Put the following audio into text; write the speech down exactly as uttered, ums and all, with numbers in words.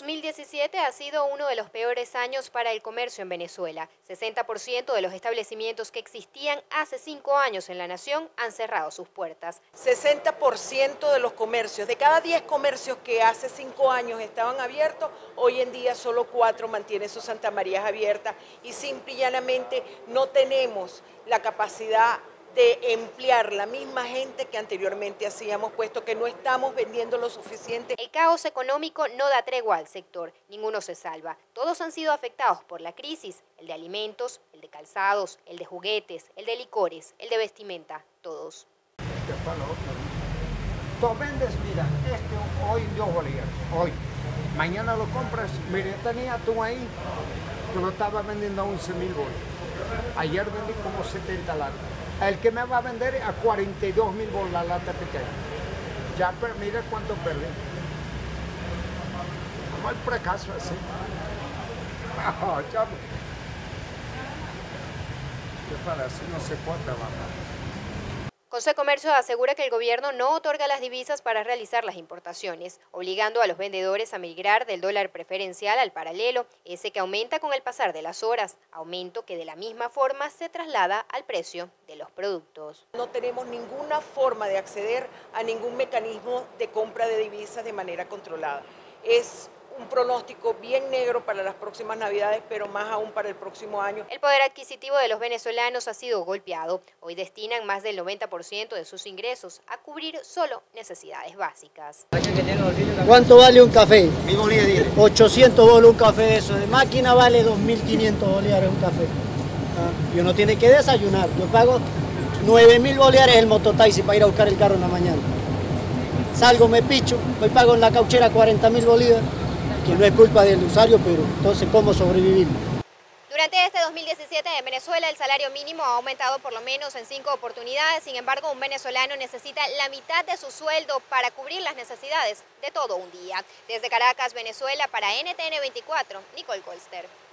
dos mil diecisiete ha sido uno de los peores años para el comercio en Venezuela. sesenta por ciento de los establecimientos que existían hace cinco años en la nación han cerrado sus puertas. sesenta por ciento de los comercios, de cada diez comercios que hace cinco años estaban abiertos, hoy en día solo cuatro mantienen sus Santa Marías abiertas y simple y llanamente no tenemos la capacidad de emplear la misma gente que anteriormente hacíamos, puesto que no estamos vendiendo lo suficiente. El caos económico no da tregua al sector, ninguno se salva. Todos han sido afectados por la crisis, el de alimentos, el de calzados, el de juguetes, el de licores, el de vestimenta, todos. Tú vendes, mira, este hoy dos bolívares, hoy. Mañana lo compras, mire, tenía tú ahí, yo lo estaba vendiendo a once mil bolívares. Ayer vendí como setenta latas. El que me va a vender a cuarenta y dos mil bolas la lata pequeña. Ya, pero mire cuánto perdí. Vamos al fracaso así. Oh, ya. Que para así no se puede trabajar. Consecomercio asegura que el gobierno no otorga las divisas para realizar las importaciones, obligando a los vendedores a migrar del dólar preferencial al paralelo, ese que aumenta con el pasar de las horas, aumento que de la misma forma se traslada al precio de los productos. No tenemos ninguna forma de acceder a ningún mecanismo de compra de divisas de manera controlada. Es un pronóstico bien negro para las próximas Navidades, pero más aún para el próximo año. El poder adquisitivo de los venezolanos ha sido golpeado. Hoy destinan más del noventa por ciento de sus ingresos a cubrir solo necesidades básicas. ¿Cuánto vale un café? ochocientos bolos un café, eso de máquina vale dos mil quinientos bolívares un café. ¿Ah? Y uno tiene que desayunar. Yo pago nueve mil bolívares el mototaxi para ir a buscar el carro en la mañana. Salgo, me picho, hoy pago en la cauchera cuarenta mil bolívares. Que no es culpa del usuario, pero entonces, ¿cómo sobrevivimos? Durante este dos mil diecisiete en Venezuela el salario mínimo ha aumentado por lo menos en cinco oportunidades. Sin embargo, un venezolano necesita la mitad de su sueldo para cubrir las necesidades de todo un día. Desde Caracas, Venezuela, para N T N veinticuatro, Nicole Colster.